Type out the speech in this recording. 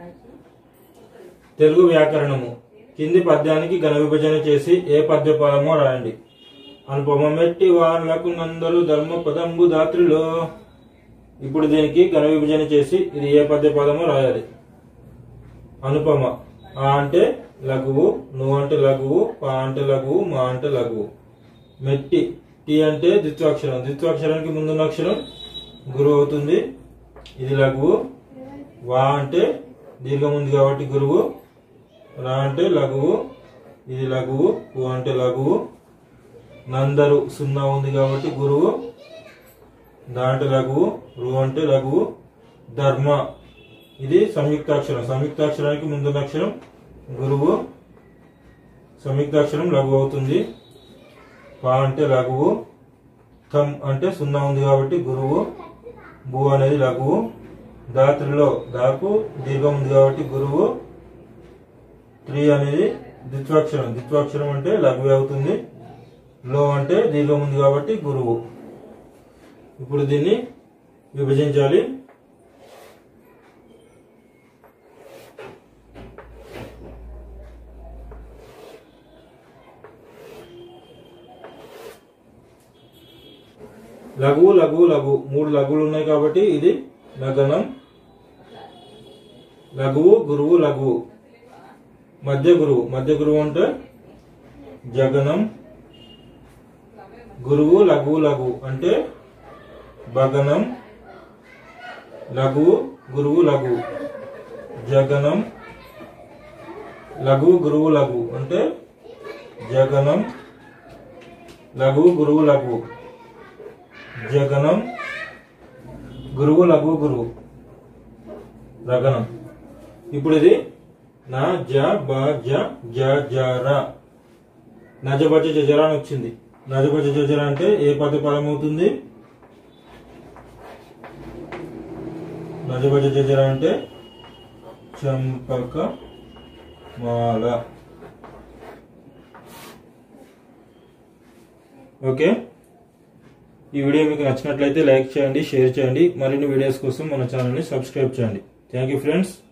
తెలుగు వ్యాకరణము కింది పద్యానికి ఘన విభజన చేసి ఏ పద్యపదమో రాయండి. అనుపమ మెట్టి వాళ్ళకు నందరు ధర్మ పదంబు దాత్రిలో. ఇప్పుడు దీనికి ఘన విభజన చేసి ఇది ఏ పద్యపదమో రాయాలి. అనుపమ ఆ అంటే లఘువు, నువ్వు అంటే లఘువు, పా అంటే లఘువు, మా అంటే లఘువు. మెట్టి టీ అంటే ద్విత్వాక్షరం, ద్విత్వాక్షరానికి ముందున్న అక్షరం గురువు అవుతుంది, ఇది లఘువు. వా అంటే దీర్ఘం ఉంది కాబట్టి గురువు. రా అంటే లఘువు, ఇది లఘువు. పు అంటే లఘువు. నందరు సున్నా ఉంది కాబట్టి గురువు, దా అంటే లఘువు. రు అంటే లఘువు. ధర్మ ఇది సంయుక్తాక్షరం, సంయుక్తాక్షరానికి ముందున్న అక్షరం గురువు, సంయుక్తాక్షరం లఘువు అవుతుంది. పా అంటే లఘువు. థం అంటే సున్నా ఉంది కాబట్టి గురువు, భూ అనేది లఘువు. దాత్రిలో దాకు దీర్ఘం ఉంది కాబట్టి గురువు. త్రీ అనేది ద్విత్వాక్షరం, ద్విత్వాక్షరం అంటే లఘువు అవుతుంది. లో అంటే దీర్ఘం ఉంది కాబట్టి గురువు. ఇప్పుడు దీన్ని విభజించాలి. లఘువు లఘువు లఘువు మూడు లఘువులు ఉన్నాయి కాబట్టి ఇది లఘనం. లఘువు గురువు లఘువు. మధ్య గురువు, మధ్య గురువు అంటే జగనం. గురువు లఘువు లఘువు అంటే భగనం. లఘువు గురువు లఘువు జగనం. లఘువు గురువు లఘువు అంటే జగనం. లఘువు గురువు లఘువు జగనం. గురువు లఘువు గురువు రగనం. ఇప్పుడు ఇది నా జ బ జ జ జ ర. నజబజ జజర అని వచ్చింది. నజబజ జజర అంటే ఏ పదం అవుతుంది? నజబజ జజర అంటే చంపక మాల. ఓకే, ఈ వీడియో మీకు నచ్చినట్లయితే లైక్ చేయండి, షేర్ చేయండి. మరిన్ని వీడియోస్ కోసం మన ఛానల్ని సబ్స్క్రైబ్ చేయండి. Thank you friends.